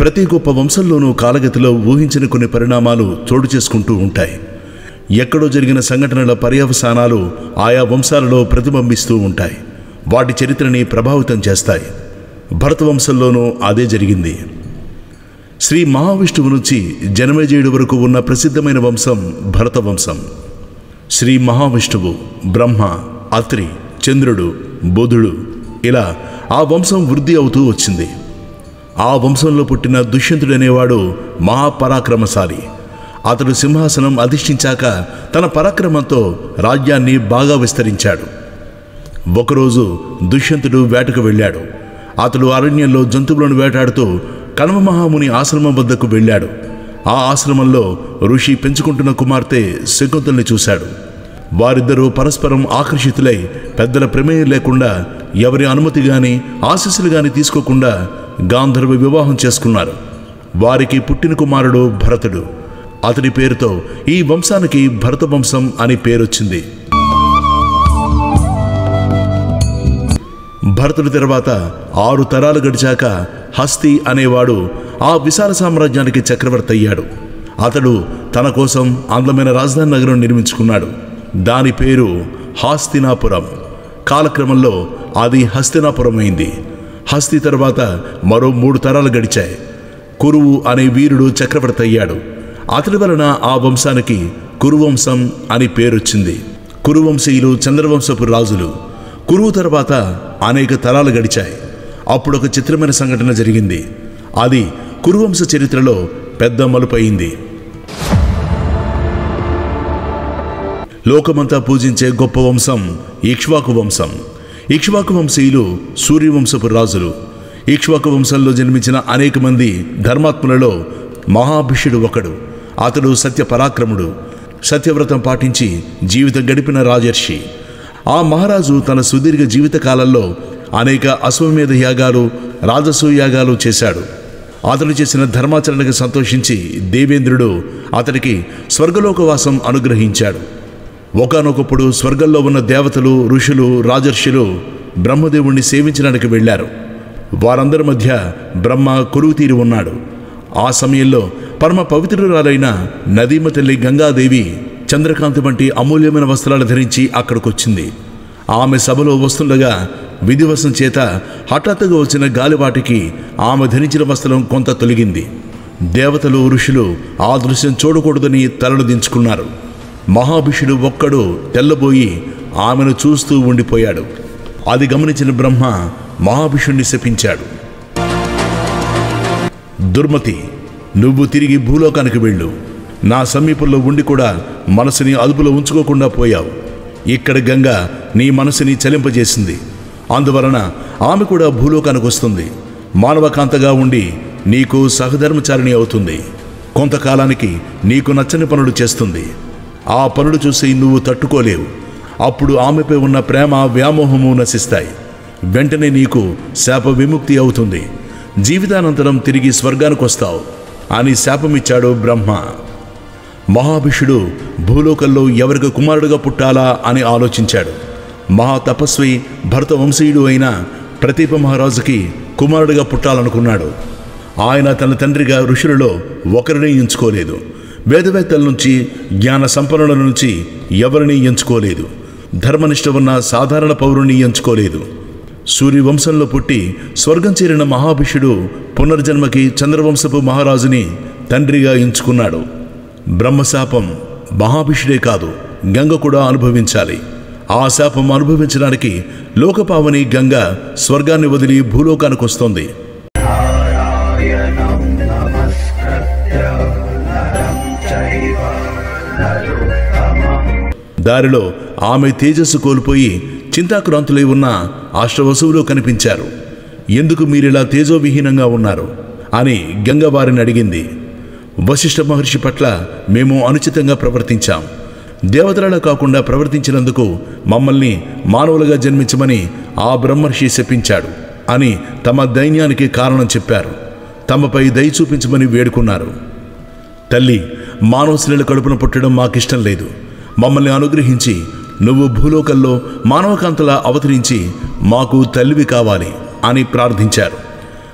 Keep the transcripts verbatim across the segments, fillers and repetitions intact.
ప్రతి గొప్ప వంశంలోనూ కాలగతిలో ఊహించని కొన్ని పరిణామాలు చోటు చేసుకుంటూ ఉంటాయి. ఎక్కడో జరిగిన సంఘటనల పర్యవసానాలు ఆయా వంశాలలో ప్రతిబింబిస్తూ ఉంటాయి. వాటి చరిత్రని ప్రభావితం చేస్తాయి. భరత వంశంలోనూ అదే జరిగింది. శ్రీ మహావిష్ణువు నుంచి జనమేజయుడి వరకు ఉన్న ప్రసిద్ధమైన వంశం భరత వంశం. శ్రీ మహావిష్ణువు, బ్రహ్మ, అత్రి, చంద్రుడు, బుధుడు ఇలా ఆ వంశం వృద్ధి అవుతూ వచ్చింది. ఆ వంశంలో పుట్టిన దుష్యంతుడు అనేవాడు మహాపరాక్రమశాలి. అతడు సింహాసనం అధిష్ఠించాక తన పరాక్రమంతో రాజ్యాన్ని బాగా విస్తరించాడు. ఒకరోజు దుష్యంతుడు వేటకు వెళ్ళాడు. అతడు అరణ్యంలో జంతువులను వేటాడుతూ కణవ మహాముని ఆశ్రమం వద్దకు వెళ్ళాడు. ఆ ఆశ్రమంలో ఋషి పెంచుకుంటున్న కుమార్తె శకుంతల్ని చూశాడు. వారిద్దరూ పరస్పరం ఆకర్షితులై పెద్దల ప్రమేయం లేకుండా, ఎవరి అనుమతి గాని ఆశీస్సులు గాని తీసుకోకుండా గాంధర్వ వివాహం చేసుకున్నారు. వారికి పుట్టిన కుమారుడు భరతుడు. అతడి పేరుతో ఈ వంశానికి భరత వంశం అని పేరొచ్చింది. భరతుడి తర్వాత ఆరు తరాలు గడిచాక హస్తి అనేవాడు ఆ విశాల సామ్రాజ్యానికి చక్రవర్తి అయ్యాడు. అతడు తన కోసం అందమైన రాజధాని నగరం నిర్మించుకున్నాడు. దాని పేరు హాస్తినాపురం. కాలక్రమంలో అది హస్తినాపురం అయింది. హస్తి తర్వాత మరో మూడు తరాలు గడిచాయి. కురువు అనే వీరుడు చక్రవర్తి అయ్యాడు. అతడి వలన ఆ వంశానికి కురువంశం అని పేరొచ్చింది. కురువంశీయులు చంద్రవంశపు రాజులు. కురువు తర్వాత అనేక తరాలు గడిచాయి. అప్పుడు ఒక చిత్రమైన సంఘటన జరిగింది. అది కురువంశ చరిత్రలో పెద్ద మలుపయింది. లోకమంతా పూజించే గొప్ప వంశం ఇక్ష్వాకు వంశం. ఇక్ష్వాకు వంశీయులు సూర్యవంశపు రాజులు. ఇక్ష్వాకు వంశంలో జన్మించిన అనేక మంది ధర్మాత్ములలో మహాభిషుడు ఒకడు. అతడు సత్య పరాక్రముడు. సత్యవ్రతం పాటించి జీవితం గడిపిన రాజర్షి. ఆ మహారాజు తన సుదీర్ఘ జీవిత కాలంలో అనేక అశ్వమేధ యాగాలు, రాజసూయ యాగాలు చేశాడు. అతడు చేసిన ధర్మాచరణకు సంతోషించి దేవేంద్రుడు అతడికి స్వర్గలోకవాసం అనుగ్రహించాడు. ఒకానొకప్పుడు స్వర్గంలో ఉన్న దేవతలు, ఋషులు, రాజర్షులు బ్రహ్మదేవుణ్ణి సేవించడానికి వెళ్ళారు. వారందరి మధ్య బ్రహ్మ కొలువు తీరి ఉన్నాడు. ఆ సమయంలో పరమ పవిత్రురాలైన నదీమ తల్లి గంగాదేవి చంద్రకాంతి వంటి అమూల్యమైన వస్త్రాలు ధరించి అక్కడికొచ్చింది. ఆమె సభలో వస్తుండగా విధివశం చేత హఠాత్తుగా వచ్చిన గాలివాటికి ఆమె ధరించిన వస్త్రం కొంత తొలగింది. దేవతలు, ఋషులు ఆ దృశ్యం చూడకూడదని తలలు దించుకున్నారు. మహాభిషుడు ఒక్కడు తెల్లబోయి ఆమెను చూస్తూ ఉండిపోయాడు. అది గమనించిన బ్రహ్మ మహాభిషుణ్ణి శపించాడు. దుర్మతి, నువ్వు తిరిగి భూలోకానికి వెళ్ళు. నా సమీపంలో ఉండి కూడా మనసుని అదుపులో ఉంచుకోకుండా పోయావు. ఇక్కడ గంగ నీ మనసుని చలింపజేసింది. అందువలన ఆమె కూడా భూలోకానికి వస్తుంది. మానవకాంతగా ఉండి నీకు సహధర్మచారిణి అవుతుంది. కొంతకాలానికి నీకు నచ్చని పనులు చేస్తుంది. ఆ పనులు చూసి నువ్వు తట్టుకోలేవు. అప్పుడు ఆమెపై ఉన్న ప్రేమ, వ్యామోహము నశిస్తాయి. వెంటనే నీకు శాప విముక్తి అవుతుంది. జీవితానంతరం తిరిగి స్వర్గానికి వస్తావు అని శాపమిచ్చాడు బ్రహ్మ. మహాభిషుడు భూలోకంలో ఎవరికి కుమారుడుగా పుట్టాలా అని ఆలోచించాడు. మహా తపస్వి, భరత వంశీయుడు అయిన ప్రతీప మహారాజుకి కుమారుడిగా పుట్టాలనుకున్నాడు. ఆయన తన తండ్రిగా ఋషులలో ఒకరిని ఎంచుకోలేదు. వేదవేత్తల నుంచి, జ్ఞాన సంపన్నుల నుంచి ఎవరిని ఎంచుకోలేదు. ధర్మనిష్ట ఉన్న సాధారణ పౌరుని ఎంచుకోలేదు. సూర్యవంశంలో పుట్టి స్వర్గం చేరిన మహాభిషుడు పునర్జన్మకి చంద్రవంశపు మహారాజుని తండ్రిగా ఎంచుకున్నాడు. బ్రహ్మశాపం మహాభిషుడే కాదు, గంగ కూడా అనుభవించాలి. ఆ శాపం అనుభవించడానికి లోకపావని గంగ స్వర్గాన్ని వదిలి భూలోకానికి వస్తోంది. దారిలో ఆమె తేజస్సు కోల్పోయి చింతాక్రాంతులై ఉన్న అష్టవసువులు కనిపించారు. ఎందుకు మీరిలా తేజోవిహీనంగా ఉన్నారు అని గంగ వారిని అడిగింది. వశిష్ఠ మహర్షి పట్ల మేము అనుచితంగా ప్రవర్తించాం. దేవతలలో కాకుండా ప్రవర్తించినందుకు మమ్మల్ని మానవులుగా జన్మించమని ఆ బ్రహ్మర్షి శపించాడు అని తమ దైన్యానికి కారణం చెప్పారు. తమపై దయ చూపించమని వేడుకున్నారు. తల్లి, మానవ స్త్రీల కడుపున పుట్టడం మాకిష్టం లేదు. మమ్మల్ని అనుగ్రహించి నువ్వు భూలోకంలో మానవకాంతలా అవతరించి మాకు తల్లివి కావాలి అని ప్రార్థించారు.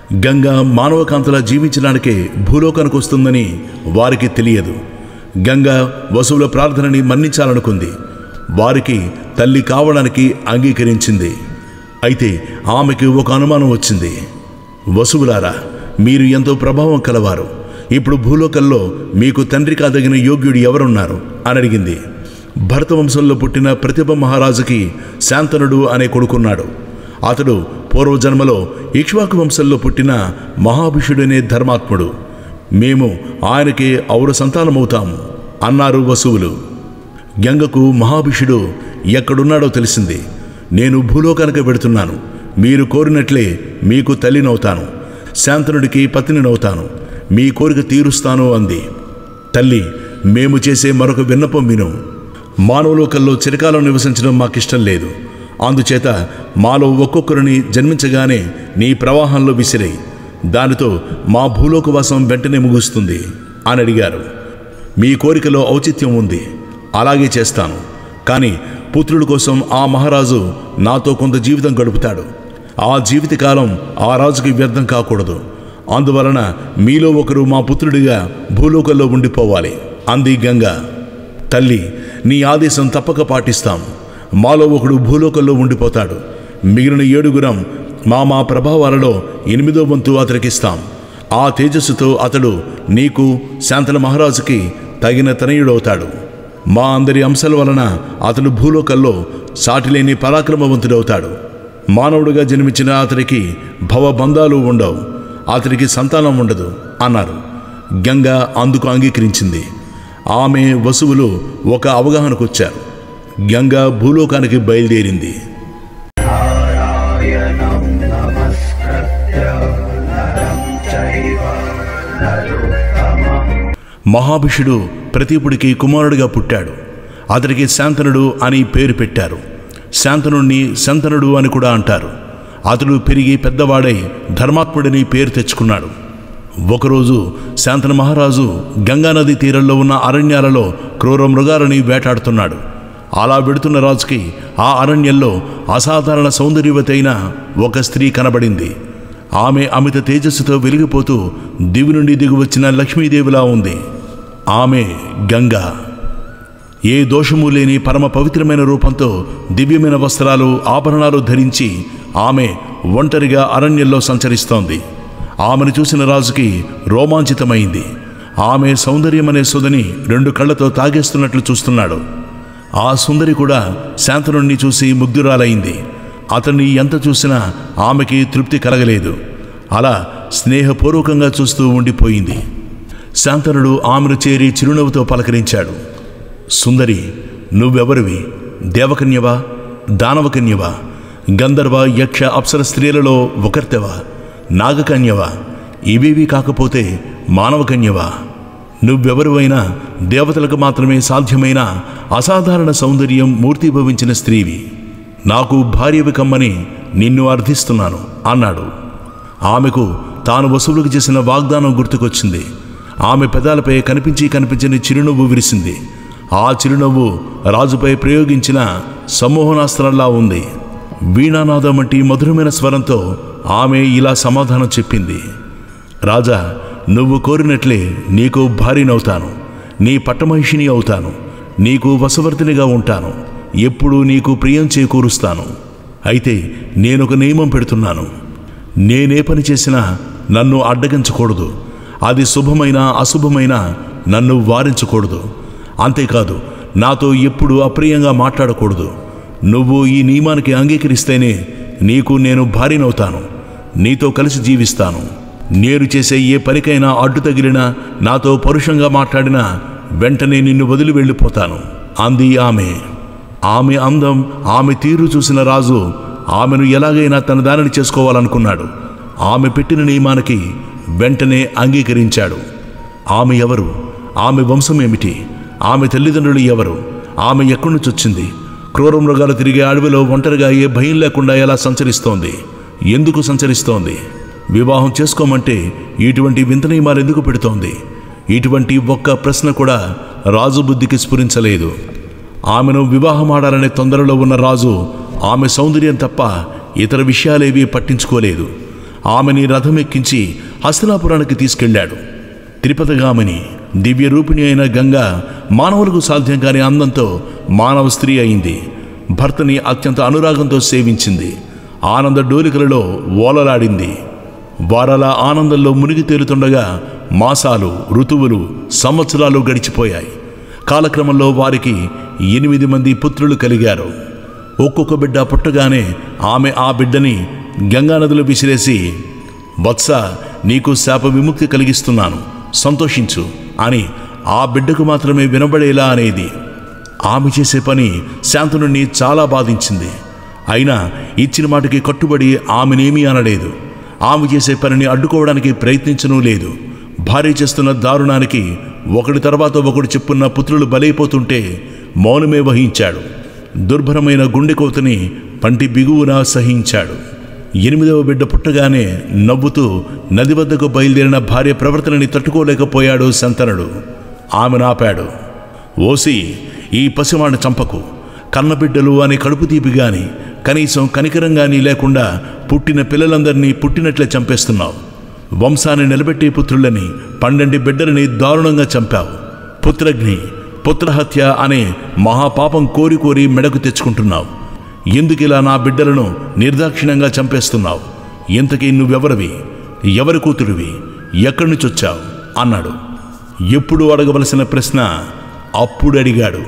గంగ మానవకాంతలా జీవించడానికే భూలోకానికి వస్తుందని వారికి తెలియదు. గంగ వసువుల ప్రార్థనని మన్నించాలనుకుంది. వారికి తల్లి కావడానికి అంగీకరించింది. అయితే ఆమెకి ఒక అనుమానం వచ్చింది. వసువులారా, మీరు ఎంతో ప్రభావం కలవారు. ఇప్పుడు భూలోకంలో మీకు తండ్రి కాదగిన యోగ్యుడు ఎవరున్నారు అని అడిగింది. భరతవంశంలో పుట్టిన ప్రతిభ మహారాజుకి శాంతనుడు అనే కొడుకున్నాడు. అతడు పూర్వజన్మలో ఇక్ష్వాకు వంశంలో పుట్టిన మహాభిషుడనే ధర్మాత్ముడు. మేము ఆయనకే ఔర సంతానమవుతాము అన్నారు వసువులు. గంగకు మహాభిషుడు ఎక్కడున్నాడో తెలిసింది. నేను భూలోకానికి వెడుతున్నాను. మీరు కోరినట్లే మీకు తల్లినవుతాను, శాంతనుడికి పత్నినవుతాను, మీ కోరిక తీరుస్తాను అంది. తల్లి, మేము చేసే మరొక విన్నపం విను. మానవలోకంలో చిరకాలం నివసించడం మాకిష్టం లేదు. అందుచేత మాలో ఒక్కొక్కరిని జన్మించగానే నీ ప్రవాహంలో విసిరేయి. దానితో మా భూలోకవాసం వెంటనే ముగుస్తుంది అని అడిగారు. మీ కోరికలో ఔచిత్యం ఉంది, అలాగే చేస్తాను. కానీ పుత్రుడి కోసం ఆ మహారాజు నాతో కొంత జీవితం గడుపుతాడు. ఆ జీవితకాలం ఆ రాజుకి వ్యర్థం కాకూడదు. అందువలన మీలో ఒకరు మా పుత్రుడిగా భూలోకంలో ఉండిపోవాలి అంది గంగ. తల్లి, నీ ఆదేశం తప్పక పాటిస్తాం. మాలో ఒకడు భూలోకంలో ఉండిపోతాడు. మిగిలిన ఏడుగురం మా మా ప్రభావాలలో ఎనిమిదో వంతు అతనికిస్తాం. ఆ తేజస్సుతో అతడు నీకు శాంతన మహారాజుకి తగిన తనయుడవుతాడు. మా అందరి అంశాల వలన అతడు భూలోకంలో సాటిలేని పరాక్రమవంతుడవుతాడు. మానవుడిగా జన్మించిన అతడికి భవబంధాలు ఉండవు, అతడికి సంతానం ఉండదు అన్నారు. గంగ అందుకు అంగీకరించింది. ఆమె వసువులు ఒక అవగాహనకు వచ్చారు. గంగ భూలోకానికి బయలుదేరింది. మహాభిషుడు ప్రతీపుడికి కుమారుడిగా పుట్టాడు. అతడికి శాంతనుడు అని పేరు పెట్టారు. శాంతనుడిని శంతనుడు అని కూడా అంటారు. అతడు పెరిగి పెద్దవాడై ధర్మాత్ముడిని పేరు తెచ్చుకున్నాడు. ఒకరోజు శాంతన మహారాజు గంగానది తీరంలో ఉన్న అరణ్యాలలో క్రూర మృగాలని వేటాడుతున్నాడు. అలా వెడుతున్న రాజుకి ఆ అరణ్యంలో అసాధారణ సౌందర్యవతైన ఒక స్త్రీ కనబడింది. ఆమె అమిత తేజస్సుతో వెలిగిపోతూ దివి నుండి దిగువచ్చిన లక్ష్మీదేవిలా ఉంది. ఆమె గంగా. ఏ దోషము లేని పరమ పవిత్రమైన రూపంతో దివ్యమైన వస్త్రాలు, ఆభరణాలు ధరించి ఆమె ఒంటరిగా అరణ్యంలో సంచరిస్తోంది. ఆమెను చూసిన రాజుకి రోమాంచితమైంది. ఆమె సౌందర్యమనే సుధని రెండు కళ్ళతో తాగేస్తున్నట్లు చూస్తున్నాడు. ఆ సుందరి కూడా శాంతనుడిని చూసి ముగ్ధురాలైంది. అతన్ని ఎంత చూసినా ఆమెకి తృప్తి కలగలేదు. అలా స్నేహపూర్వకంగా చూస్తూ ఉండిపోయింది. శాంతనుడు ఆమెను చేరి చిరునవ్వుతో పలకరించాడు. సుందరి, నువ్వెవరివి? దేవకన్యవా, దానవకన్యవా, గంధర్వ, యక్ష, అప్సర స్త్రీలలో ఒకర్తెవా, నాగకన్యవా, ఇవేవి కాకపోతే మానవకన్యవా? నువ్వెవరువైనా దేవతలకు మాత్రమే సాధ్యమైన అసాధారణ సౌందర్యం మూర్తిభవించిన స్త్రీవి. నాకు భార్యవి కమ్మని నిన్ను అర్థిస్తున్నాను అన్నాడు. ఆమెకు తాను వసువులకు చేసిన వాగ్దానం గుర్తుకొచ్చింది. ఆమె పెదాలపై కనిపించి కనిపించని చిరునవ్వు విరిసింది. ఆ చిరునవ్వు రాజుపై ప్రయోగించిన సమ్మోహనాస్త్రంలా ఉంది. వీణానాదం వంటి మధురమైన స్వరంతో ఆమె ఇలా సమాధానం చెప్పింది. రాజా, నువ్వు కోరినట్లే నీకు భార్యనవుతాను, నీ పట్టమహిషిని అవుతాను, నీకు వశవర్తినిగా ఉంటాను, ఎప్పుడూ నీకు ప్రియం చేకూరుస్తాను. అయితే నేనొక నియమం పెడుతున్నాను. నేనే పని చేసినా నన్ను అడ్డగించకూడదు. అది శుభమైనా అశుభమైనా నన్ను వారించకూడదు. అంతేకాదు, నాతో ఎప్పుడు అప్రియంగా మాట్లాడకూడదు. నువ్వు ఈ నియమానికి అంగీకరిస్తేనే నీకు నేను భార్యనవుతాను, నీతో కలిసి జీవిస్తాను. నేను చేసే ఏ పనికైనా అడ్డు తగిలినా, నాతో పరుషంగా మాట్లాడినా వెంటనే నిన్ను వదిలి వెళ్ళిపోతాను అంది ఆమె. ఆమె అందం, ఆమె తీరు చూసిన రాజు ఆమెను ఎలాగైనా తన దానిని చేసుకోవాలనుకున్నాడు. ఆమె పెట్టిన నియమానికి వెంటనే అంగీకరించాడు. ఆమె ఎవరు? ఆమె వంశం ఏమిటి? ఆమె తల్లిదండ్రులు ఎవరు? ఆమె ఎక్కడి నుంచి వచ్చింది? క్రూర మృగాలు తిరిగే అడవిలో ఒంటరిగా ఏ భయం లేకుండా ఎలా సంచరిస్తోంది? ఎందుకు సంచరిస్తోంది? వివాహం చేసుకోమంటే ఇటువంటి వింత నియమాలు ఎందుకు పెడుతోంది? ఇటువంటి ఒక్క ప్రశ్న కూడా రాజు బుద్ధికి స్ఫురించలేదు. ఆమెను వివాహమాడాలనే తొందరలో ఉన్న రాజు ఆమె సౌందర్యం తప్ప ఇతర విషయాలేవీ పట్టించుకోలేదు. ఆమెని రథమెక్కించి హస్తినాపురానికి తీసుకెళ్లాడు. త్రిపథగామిని దివ్య రూపిణి అయిన గంగా మానవులకు సాధ్యం కాని అందంతో మానవ స్త్రీ అయింది. భర్తని అత్యంత అనురాగంతో సేవించింది. ఆనంద డోలికలలో ఓలలాడింది. వారల ఆనందంలో మునిగి తేలుతుండగా మాసాలు, ఋతువులు, సంవత్సరాలు గడిచిపోయాయి. కాలక్రమంలో వారికి ఎనిమిది మంది పుత్రులు కలిగారు. ఒక్కొక్క బిడ్డ పుట్టగానే ఆమె ఆ బిడ్డని గంగానదిలో విసిరేసి, వత్స, నీకు శాప విముక్తి కలిగిస్తున్నాను, సంతోషించు అని ఆ బిడ్డకు మాత్రమే వినబడేలా అనేది. ఆమె చేసే పని శాంతనుడిని చాలా బాధించింది. అయినా ఇచ్చిన మాటకి కట్టుబడి ఆమెనేమీ అనలేదు. ఆమె చేసే పనిని అడ్డుకోవడానికి ప్రయత్నించనూ లేదు. భార్య చేస్తున్న దారుణానికి ఒకటి తర్వాత ఒకడు చెప్పున్న పుత్రులు బలైపోతుంటే మౌనమే వహించాడు. దుర్భరమైన గుండెకోతని పంటి బిగువున సహించాడు. ఎనిమిదవ బిడ్డ పుట్టగానే నవ్వుతూ నది వద్దకు బయలుదేరిన భార్య ప్రవర్తనని తట్టుకోలేకపోయాడు శంతనుడు. ఆమెను ఆపాడు. ఓసి, ఈ పసివాణ్ణి చంపకు. కన్నబిడ్డలు అని కడుపు తీపి గాని కనీసం కనికరం గాని లేకుండా పుట్టిన పిల్లలందరినీ పుట్టినట్లే చంపేస్తున్నావు. వంశాన్ని నిలబెట్టే పుత్రులని, పన్నెండు బిడ్డలని దారుణంగా చంపావు. పుత్రగ్ని, పుత్రహత్య అనే మహాపాపం కోరి కోరి మెడకు తెచ్చుకుంటున్నావు. ఎందుకిలా నా బిడ్డలను నిర్దాక్షిణ్యంగా చంపేస్తున్నావు? ఇంతకీ నువ్వెవరివి? ఎవరి కూతురివి? ఎక్కడి నుంచి వచ్చావు అన్నాడు. ఎప్పుడు అడగవలసిన ప్రశ్న అప్పుడు అడిగాడు.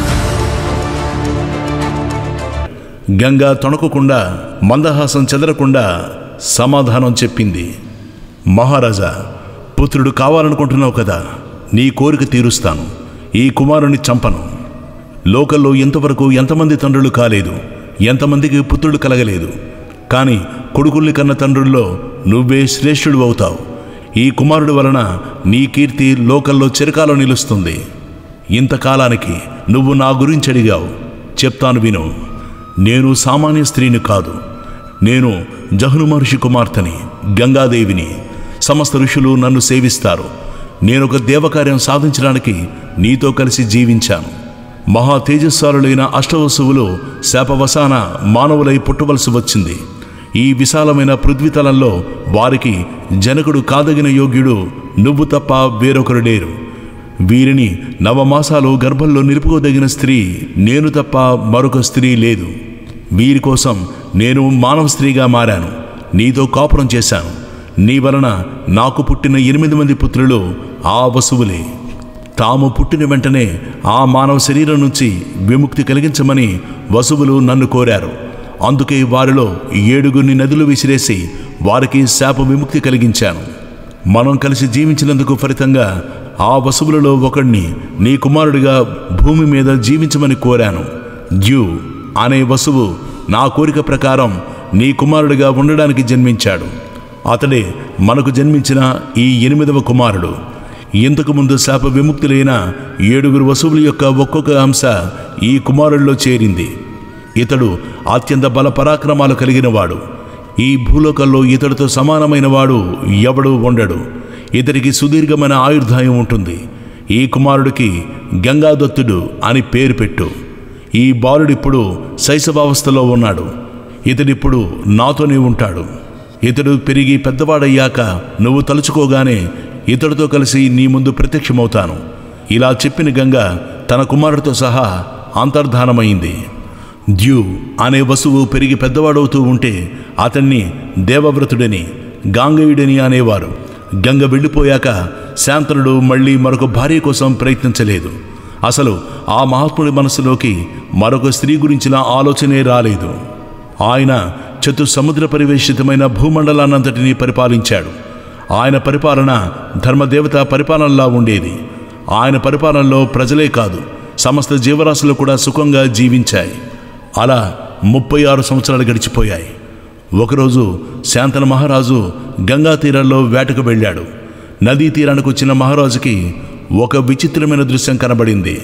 గంగా తొణకకుండా, మందహాసం చెదరకుండా సమాధానం చెప్పింది. మహారాజా, పుత్రుడు కావాలనుకుంటున్నావు కదా, నీ కోరిక తీరుస్తాను. ఈ కుమారుని చంపను. లోకల్లో ఇంతవరకు ఎంతమంది తండ్రులు కాలేదు, ఎంతమందికి పుత్రుడు కలగలేదు. కానీ కొడుకుల్ని కన్న తండ్రుల్లో నువ్వే శ్రేష్ఠుడు అవుతావు. ఈ కుమారుడు వలన నీ కీర్తి లోకల్లో చిరకాలం నిలుస్తుంది. ఇంతకాలానికి నువ్వు నా గురించి అడిగావు. చెప్తాను విను. నేను సామాన్య స్త్రీని కాదు. నేను జహ్ను మహర్షి కుమార్తెని, గంగాదేవిని. సమస్త ఋషులు నన్ను సేవిస్తారు. నేనొక దేవకార్యం సాధించడానికి నీతో కలిసి జీవించాను. మహా తేజస్సాలులైన అష్టవసువులు శాపవశాన మానవులై పుట్టవలసి వచ్చింది. ఈ విశాలమైన పృథ్వీతలంలో వారికి జనకుడు కాదగిన యోగ్యుడు నువ్వు తప్ప వేరొకరు లేరు. వీరిని నవమాసాలు గర్భంలో నిలుపుకోదగిన స్త్రీ నేను తప్ప మరొక స్త్రీ లేదు. వీరి కోసం నేను మానవ స్త్రీగా మారాను. నీతో కాపురం చేశాను. నీ వలన నాకు పుట్టిన ఎనిమిది మంది పుత్రులు ఆ వసువులే. తాము పుట్టిన వెంటనే ఆ మానవ శరీరం నుంచి విముక్తి కలిగించమని వసువులు నన్ను కోరారు. అందుకే వారిలో ఏడుగురిని నదులు విసిరేసి వారికి శాప విముక్తి కలిగించాను. మనం కలిసి జీవించినందుకు ఫలితంగా ఆ వసువులలో ఒకడిని నీ కుమారుడిగా భూమి మీద జీవించమని కోరాను. ద్యు అనే వసువు నా కోరిక ప్రకారం నీ కుమారుడిగా ఉండడానికి జన్మించాడు. అతడే మనకు జన్మించిన ఈ ఎనిమిదవ కుమారుడు. ఇంతకుముందు శాప విముక్తులైన ఏడుగురు వసువుల యొక్క ఒక్కొక్క అంశ ఈ కుమారుడిలో చేరింది. ఇతడు అత్యంత బల పరాక్రమాలు కలిగినవాడు. ఈ భూలోకంలో ఇతడితో సమానమైన వాడు ఎవడు ఉండడు. ఇతడికి సుదీర్ఘమైన ఆయుర్దాయం ఉంటుంది. ఈ కుమారుడికి గంగాదత్తుడు అని పేరు పెట్టు. ఈ బాలుడిప్పుడు శైశవావస్థలో ఉన్నాడు. ఇతడిప్పుడు నాతోనే ఉంటాడు. ఇతడు పెరిగి పెద్దవాడయ్యాక నువ్వు తలుచుకోగానే ఇతడితో కలిసి నీ ముందు ప్రత్యక్షమవుతాను. ఇలా చెప్పిన గంగ తన కుమారుడితో సహా అంతర్ధానమైంది. ద్యు అనే వసువు పెరిగి పెద్దవాడవుతూ ఉంటే అతన్ని దేవవ్రతుడని, గాంగేయుడని అనేవారు. గంగ వెళ్ళిపోయాక శాంతనుడు మళ్ళీ మరొక భార్య కోసం ప్రయత్నించలేదు. అసలు ఆ మహాత్ముడి మనసులోకి మరొక స్త్రీ గురించిన ఆలోచనే రాలేదు. ఆయన చతుసముద్ర పరివేషితమైన భూమండలాన్నంతటినీ పరిపాలించాడు. ఆయన పరిపాలన ధర్మదేవత పరిపాలనలా ఉండేది. ఆయన పరిపాలనలో ప్రజలే కాదు, సమస్త జీవరాశులు కూడా సుఖంగా జీవించాయి. అలా ముప్పై ఆరు సంవత్సరాలు గడిచిపోయాయి. ఒకరోజు శాంతన మహారాజు గంగా తీరంలో వేటకు వెళ్ళాడు. నదీ తీరానికి వచ్చిన మహారాజుకి ఒక విచిత్రమైన దృశ్యం కనబడింది.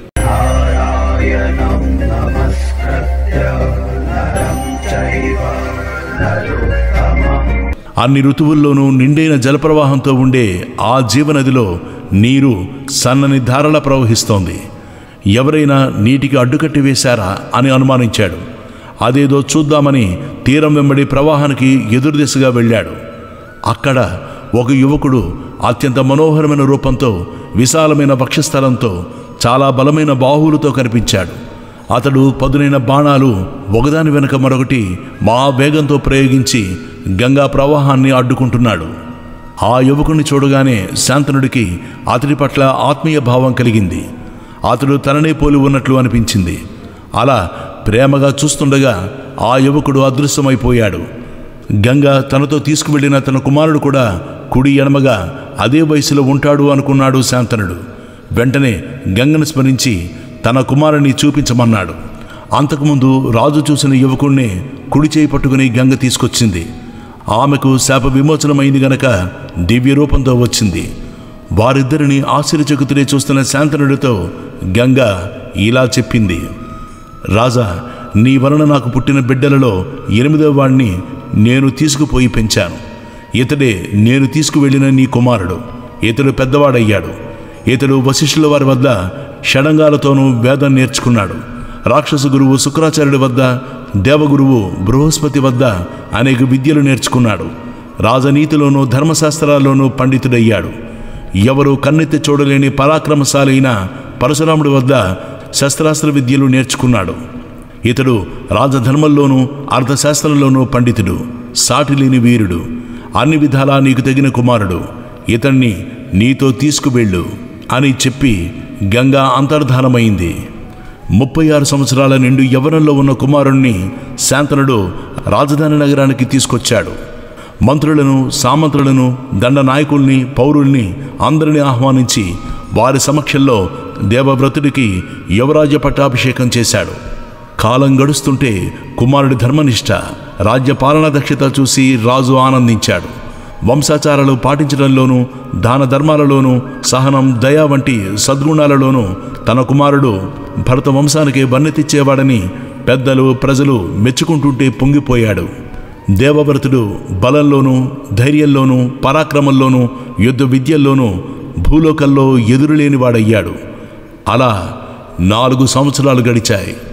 అన్ని ఋతువుల్లోనూ నిండైన జలప్రవాహంతో ఉండే ఆ జీవనదిలో నీరు సన్నని ధారలా ప్రవహిస్తోంది. ఎవరైనా నీటికి అడ్డుకట్టి వేశారా అని అనుమానించాడు. అదేదో చూద్దామని తీరం వెంబడి ప్రవాహానికి ఎదురు దిశగా వెళ్ళాడు. అక్కడ ఒక యువకుడు అత్యంత మనోహరమైన రూపంతో, విశాలమైన వక్షస్థలంతో, చాలా బలమైన బాహువులతో కనిపించాడు. అతడు పదునైన బాణాలు ఒకదాని వెనుక మరొకటి మహావేగంతో ప్రయోగించి గంగా ప్రవాహాన్ని అడ్డుకుంటున్నాడు. ఆ యువకుడిని చూడగానే శాంతనుడికి అతడి పట్ల ఆత్మీయ భావం కలిగింది. అతడు తననే పోలి ఉన్నట్లు అనిపించింది. అలా ప్రేమగా చూస్తుండగా ఆ యువకుడు అదృశ్యమైపోయాడు. గంగ తనతో తీసుకువెళ్లిన తన కుమారుడు కూడా కుడి ఎడమగా అదే వయసులో ఉంటాడు అనుకున్నాడు శాంతనుడు. వెంటనే గంగను స్మరించి తన కుమారుని చూపించమన్నాడు. అంతకుముందు రాజు చూసిన యువకుణ్ణి కుడి చేయి పట్టుకుని గంగ తీసుకొచ్చింది. ఆమెకు శాప విమోచనమైంది గనక దివ్య రూపంతో వచ్చింది. వారిద్దరిని ఆశ్చర్యచకితులే చూస్తున్న శాంతనుడితో గంగ ఇలా చెప్పింది: రాజా, నీ వలన నాకు పుట్టిన బిడ్డలలో ఎనిమిదవ వాడిని నేను తీసుకుపోయి పెంచాను. ఇతడే నేను తీసుకువెళ్ళిన నీ కుమారుడు. ఇతడు పెద్దవాడయ్యాడు. ఇతడు వశిష్ఠుల వారి వద్ద షడంగాలతోనూ వేదం నేర్చుకున్నాడు. రాక్షస గురువు శుక్రాచార్యుడి వద్ద, దేవగురువు బృహస్పతి వద్ద అనేక విద్యలు నేర్చుకున్నాడు. రాజనీతిలోనూ ధర్మశాస్త్రాల్లోనూ పండితుడయ్యాడు. ఎవరు కన్నెత్తి చూడలేని పరాక్రమశాలి అయిన పరశురాముడి వద్ద శస్త్రాస్త్ర విద్యలు నేర్చుకున్నాడు. ఇతడు రాజధర్మంలోనూ అర్థశాస్త్రంలోనూ పండితుడు, సాటిలేని వీరుడు, అన్ని విధాలా నీకు తగిన కుమారుడు. ఇతన్ని నీతో తీసుకువెళ్ళు అని చెప్పి గంగా అంతర్ధానమైంది. ముప్పై ఆరు సంవత్సరాల నిండు యవ్వనంలో ఉన్న కుమారుణ్ణి శాంతనుడు రాజధాని నగరానికి తీసుకొచ్చాడు. మంత్రులను, సామంతులను, దండనాయకుల్ని, పౌరుల్ని అందరినీ ఆహ్వానించి వారి సమక్షంలో దేవవ్రతుడికి యువరాజ్య పట్టాభిషేకం చేశాడు. కాలం గడుస్తుంటే కుమారుడి ధర్మనిష్ట, రాజ్యపాలనా దక్షత చూసి రాజు ఆనందించాడు. వంశాచారాలు పాటించడంలోనూ, దాన ధర్మాలలోనూ, సహనం, దయ వంటి సద్గుణాలలోనూ తన కుమారుడు భరత వంశానికి వన్నెతిచ్చేవాడని పెద్దలు, ప్రజలు మెచ్చుకుంటుంటే పొంగిపోయాడు. దేవవ్రతుడు బలంలోనూ, ధైర్యంలోనూ, పరాక్రమంలోనూ, యుద్ధ విద్యల్లోనూ భూలోకంలో ఎదురులేనివాడయ్యాడు. అలా నాలుగు సంవత్సరాలు గడిచాయి.